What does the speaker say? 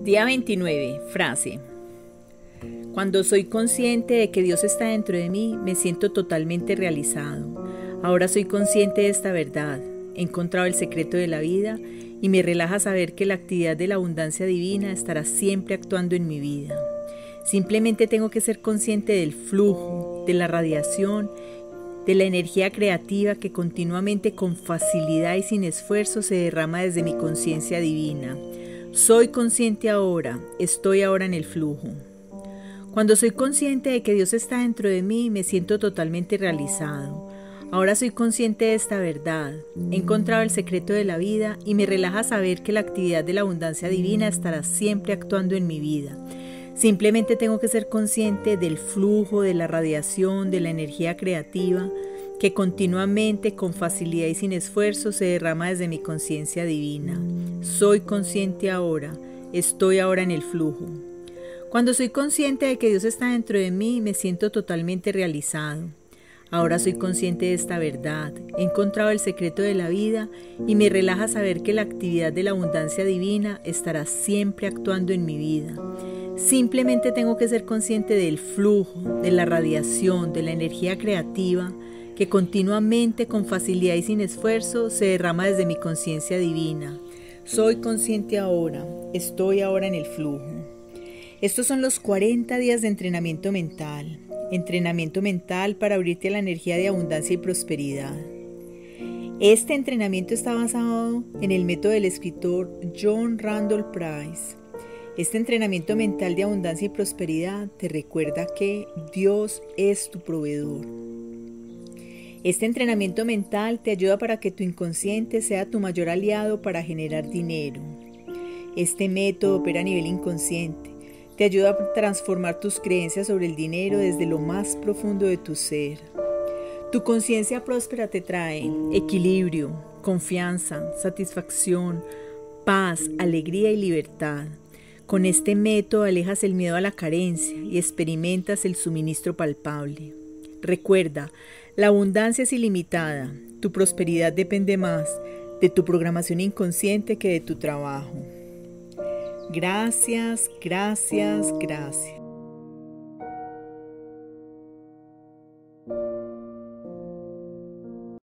Día 29, frase. Cuando soy consciente de que Dios está dentro de mí, me siento totalmente realizado. Ahora soy consciente de esta verdad. He encontrado el secreto de la vida y me relaja saber que la actividad de la abundancia divina estará siempre actuando en mi vida. Simplemente tengo que ser consciente del flujo, de la radiación, de la energía creativa que continuamente, con facilidad y sin esfuerzo, se derrama desde mi conciencia divina. Soy consciente ahora, estoy ahora en el flujo. Cuando soy consciente de que Dios está dentro de mí, me siento totalmente realizado. Ahora soy consciente de esta verdad. He encontrado el secreto de la vida y me relaja saber que la actividad de la abundancia divina estará siempre actuando en mi vida. Simplemente tengo que ser consciente del flujo, de la radiación, de la energía creativa que continuamente, con facilidad y sin esfuerzo, se derrama desde mi conciencia divina. Soy consciente ahora, estoy ahora en el flujo. Cuando soy consciente de que Dios está dentro de mí, me siento totalmente realizado. Ahora soy consciente de esta verdad, he encontrado el secreto de la vida y me relaja saber que la actividad de la abundancia divina estará siempre actuando en mi vida. Simplemente tengo que ser consciente del flujo, de la radiación, de la energía creativa que continuamente, con facilidad y sin esfuerzo, se derrama desde mi conciencia divina. Soy consciente ahora, estoy ahora en el flujo. Estos son los 40 días de entrenamiento mental. Entrenamiento mental para abrirte a la energía de abundancia y prosperidad. Este entrenamiento está basado en el método del escritor John Randolph Price. Este entrenamiento mental de abundancia y prosperidad te recuerda que Dios es tu proveedor. Este entrenamiento mental te ayuda para que tu inconsciente sea tu mayor aliado para generar dinero. Este método opera a nivel inconsciente. Te ayuda a transformar tus creencias sobre el dinero desde lo más profundo de tu ser. Tu conciencia próspera te trae equilibrio, confianza, satisfacción, paz, alegría y libertad. Con este método alejas el miedo a la carencia y experimentas el suministro palpable. Recuerda, la abundancia es ilimitada. Tu prosperidad depende más de tu programación inconsciente que de tu trabajo. Gracias, gracias, gracias.